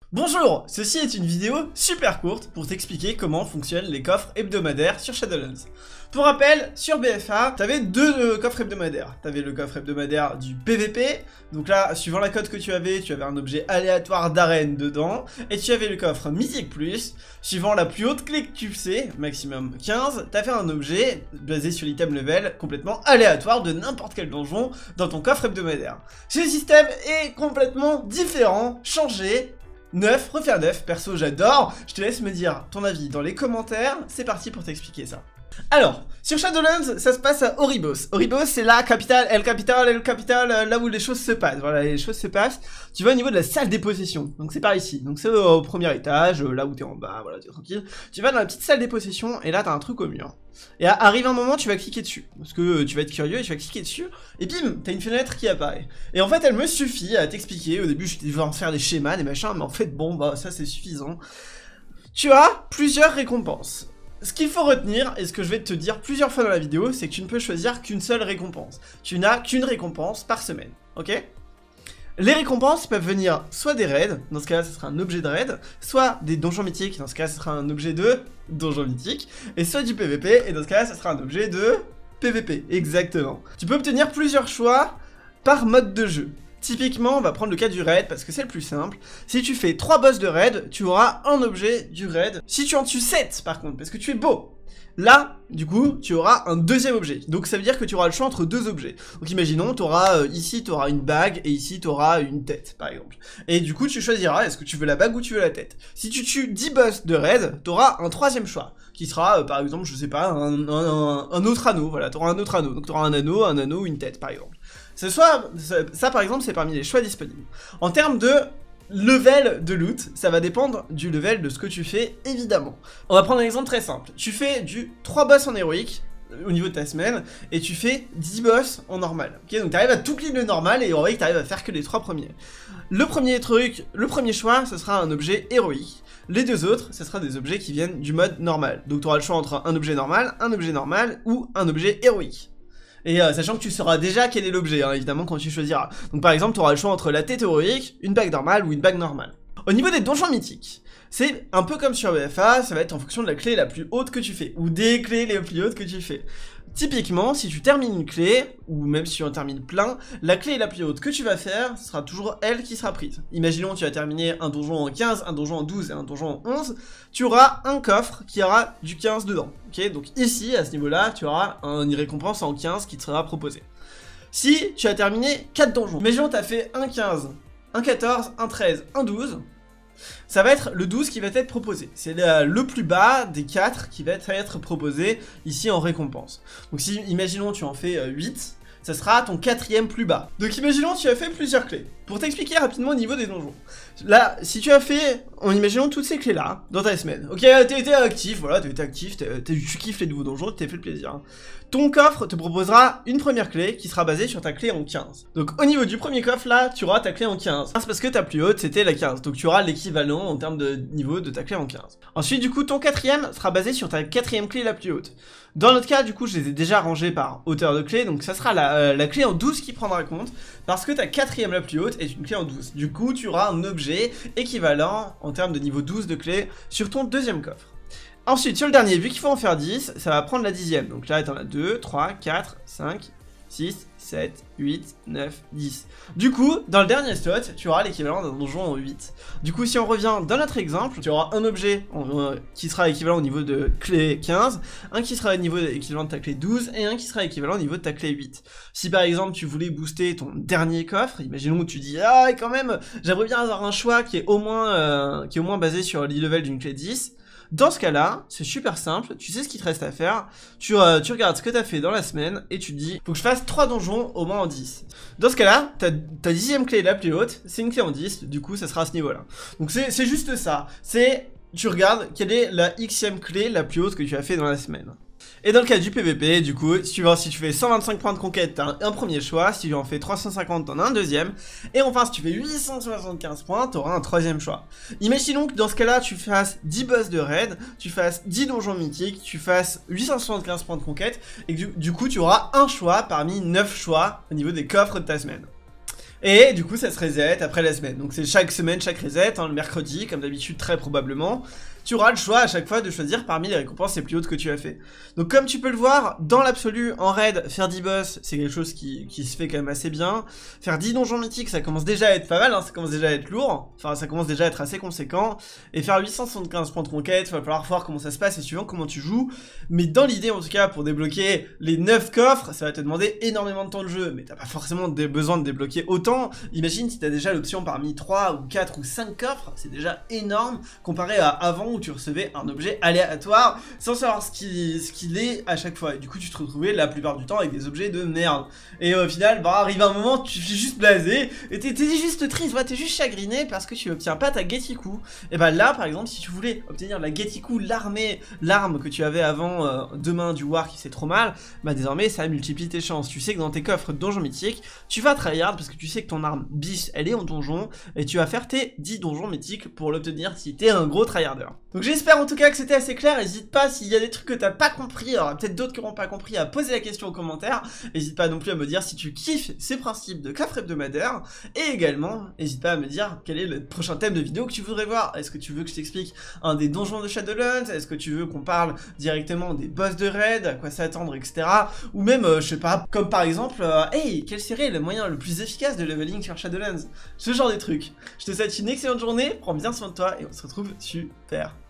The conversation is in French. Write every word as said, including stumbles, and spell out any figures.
Bonjour, ceci est une vidéo super courte pour t'expliquer comment fonctionnent les coffres hebdomadaires sur Shadowlands. Pour rappel, sur B F A, t'avais deux euh, coffres hebdomadaires. T'avais le coffre hebdomadaire du P V P, donc là, suivant la cote que tu avais, tu avais un objet aléatoire d'arène dedans, et tu avais le coffre Mythique Plus, suivant la plus haute clé que tu sais, maximum quinze, t'as fait un objet basé sur l'item level complètement aléatoire de n'importe quel donjon dans ton coffre hebdomadaire. Ce système est complètement différent, changé, neuf, refaire neuf, perso j'adore, je te laisse me dire ton avis dans les commentaires, c'est parti pour t'expliquer ça. Alors, sur Shadowlands, ça se passe à Oribos. Oribos, c'est la capitale, El Capital, El Capital, là où les choses se passent. Voilà, les choses se passent. Tu vas au niveau de la salle des possessions. Donc c'est par ici. Donc c'est au, au premier étage, là où t'es en bas, voilà, t'es tranquille. Tu vas dans la petite salle des possessions, et là t'as un truc au mur. Et arrive un moment, tu vas cliquer dessus. Parce que tu vas être curieux, et tu vas cliquer dessus, et bim, t'as une fenêtre qui apparaît. Et en fait, elle me suffit à t'expliquer. Au début, je devais en faire des schémas, des machins, mais en fait, bon, bah, ça c'est suffisant. Tu as plusieurs récompenses. Ce qu'il faut retenir, et ce que je vais te dire plusieurs fois dans la vidéo, c'est que tu ne peux choisir qu'une seule récompense. Tu n'as qu'une récompense par semaine, ok? Les récompenses peuvent venir soit des raids, dans ce cas-là, ce sera un objet de raid, soit des donjons mythiques, dans ce cas-là, ce sera un objet de donjon mythique, et soit du P V P, et dans ce cas-là, ce sera un objet de P V P, exactement. Tu peux obtenir plusieurs choix par mode de jeu. Typiquement, on va prendre le cas du raid parce que c'est le plus simple. Si tu fais trois boss de raid, tu auras un objet du raid. Si tu en tues sept par contre, parce que tu es beau, là, du coup, tu auras un deuxième objet. Donc ça veut dire que tu auras le choix entre deux objets. Donc imaginons, tu auras euh, ici, tu auras une bague et ici, tu auras une tête, par exemple. Et du coup, tu choisiras, est-ce que tu veux la bague ou tu veux la tête. Si tu tues dix boss de raid, tu auras un troisième choix, qui sera, euh, par exemple, je sais pas, un, un, un autre anneau. Voilà, tu auras un autre anneau. Donc tu auras un anneau, un anneau ou une tête, par exemple. Ce soit, ça, ça par exemple, c'est parmi les choix disponibles. En termes de level de loot, ça va dépendre du level de ce que tu fais, évidemment. On va prendre un exemple très simple. Tu fais du trois boss en héroïque, au niveau de ta semaine, et tu fais dix boss en normal. Ok, donc tu arrives à tout clean le normal, et en héroïque, tu arrives à faire que les trois premiers. Le premier truc, le premier choix, ce sera un objet héroïque. Les deux autres, ce sera des objets qui viennent du mode normal. Donc tu auras le choix entre un objet normal, un objet normal, ou un objet héroïque. Et euh, sachant que tu sauras déjà quel est l'objet, hein, évidemment, quand tu choisiras. Donc par exemple, tu auras le choix entre la tête héroïque, une bague normale ou une bague normale. Au niveau des donjons mythiques, c'est un peu comme sur B F A, ça va être en fonction de la clé la plus haute que tu fais, ou des clés les plus hautes que tu fais. Typiquement, si tu termines une clé, ou même si tu en termines plein, la clé la plus haute que tu vas faire, ce sera toujours elle qui sera prise. Imaginons tu as terminé un donjon en quinze, un donjon en douze et un donjon en onze, tu auras un coffre qui aura du quinze dedans. Ok, donc ici, à ce niveau-là, tu auras une récompense en quinze qui te sera proposée. Si tu as terminé quatre donjons, imaginons tu as fait un quinze, un quatorze, un treize, un douze, ça va être le douze qui va être proposé. C'est le plus bas des quatre qui va être proposé ici en récompense. Donc si, imaginons tu en fais huit, ça sera ton quatrième plus bas. Donc imaginons tu as fait plusieurs clés. Pour t'expliquer rapidement au niveau des donjons. Là, si tu as fait, en imaginant toutes ces clés-là, dans ta semaine, ok, t'as été actif, voilà, t'as été actif, tu kiffes les nouveaux donjons, tu t'es fait le plaisir. Hein. Ton coffre te proposera une première clé qui sera basée sur ta clé en quinze. Donc au niveau du premier coffre, là, tu auras ta clé en quinze. C'est parce que ta plus haute, c'était la quinze. Donc tu auras l'équivalent en termes de niveau de ta clé en quinze. Ensuite, du coup, ton quatrième sera basé sur ta quatrième clé la plus haute. Dans notre cas, du coup, je les ai déjà rangés par hauteur de clé, donc ça sera la, euh, la clé en douze qui prendra compte, parce que ta quatrième la plus haute est une clé en douze. Du coup, tu auras un objet équivalent en termes de niveau douze de clé sur ton deuxième coffre. Ensuite, sur le dernier, vu qu'il faut en faire dix, ça va prendre la dixième. Donc là, t'en as deux, trois, quatre, cinq, six, sept, huit, neuf, dix. Du coup, dans le dernier slot, tu auras l'équivalent d'un donjon en huit. Du coup, si on revient dans notre exemple, tu auras un objet en, euh, qui sera équivalent au niveau de clé quinze, un qui sera au niveau de, équivalent de ta clé douze, et un qui sera équivalent au niveau de ta clé huit. Si par exemple, tu voulais booster ton dernier coffre, imaginons que tu dis « Ah, quand même, j'aimerais bien avoir un choix qui est au moins, euh, qui est au moins basé sur l'e-level d'une clé dix », dans ce cas-là, c'est super simple, tu sais ce qu'il te reste à faire, tu, euh, tu regardes ce que tu as fait dans la semaine et tu te dis, faut que je fasse trois donjons au moins en dix. Dans ce cas-là, ta, ta dixième clé la plus haute, c'est une clé en dix, du coup ça sera à ce niveau-là. Donc c'est juste ça, c'est, tu regardes quelle est la xème clé la plus haute que tu as fait dans la semaine. Et dans le cas du P V P, du coup, si tu, vois, si tu fais cent vingt-cinq points de conquête, t'as un, un premier choix, si tu en fais trois cent cinquante, t'en as un deuxième, et enfin si tu fais huit cent soixante-quinze points, t'auras un troisième choix. Imaginons que dans ce cas-là, tu fasses dix boss de raid, tu fasses dix donjons mythiques, tu fasses huit cent soixante-quinze points de conquête, et que du, du coup tu auras un choix parmi neuf choix au niveau des coffres de ta semaine. Et du coup ça se reset après la semaine. Donc c'est chaque semaine, chaque reset, hein, le mercredi, comme d'habitude très probablement. Tu auras le choix à chaque fois de choisir parmi les récompenses les plus hautes que tu as fait. Donc comme tu peux le voir, dans l'absolu, en raid, faire dix boss, c'est quelque chose qui, qui se fait quand même assez bien. Faire dix donjons mythiques, ça commence déjà à être pas mal, hein, ça commence déjà à être lourd. Enfin, ça commence déjà à être assez conséquent. Et faire huit cent soixante-quinze points de conquête, il va falloir voir comment ça se passe et suivant comment tu joues. Mais dans l'idée, en tout cas, pour débloquer les neuf coffres, ça va te demander énormément de temps de jeu. Mais t'as pas forcément besoin de débloquer autant. Imagine si t'as déjà l'option parmi trois ou quatre ou cinq coffres, c'est déjà énorme comparé à avant où tu recevais un objet aléatoire sans savoir ce qu'il ce qu'il est à chaque fois. Et du coup, tu te retrouvais la plupart du temps avec des objets de merde. Et au final, bah, arrive un moment, tu es juste blasé et t'es juste triste, bah, t'es juste chagriné parce que tu obtiens pas ta Getiku. Et bah là, par exemple, si tu voulais obtenir la Getiku, l'armée, l'arme que tu avais avant euh, deux mains du War qui fait trop mal, bah désormais ça multiplie tes chances. Tu sais que dans tes coffres de donjons mythiques, tu vas tryhard parce que tu sais que ton arme bis, elle est en donjon et tu vas faire tes dix donjons mythiques pour l'obtenir si t'es un gros tryharder. Donc j'espère en tout cas que c'était assez clair. N'hésite pas s'il y a des trucs que t'as pas compris, alors peut-être d'autres qui n'auront pas compris, à poser la question en commentaire. N'hésite pas non plus à me dire si tu kiffes ces principes de coffre hebdomadaire. Et également, n'hésite pas à me dire quel est le prochain thème de vidéo que tu voudrais voir. Est-ce que tu veux que je t'explique un des donjons de Shadowlands? Est-ce que tu veux qu'on parle directement des boss de raid, à quoi s'attendre, et cetera. Ou même, euh, je sais pas, comme par exemple, euh, hey, quel serait le moyen le plus efficace de leveling sur Shadowlands? Ce genre de trucs. Je te souhaite une excellente journée, prends bien soin de toi et on se retrouve super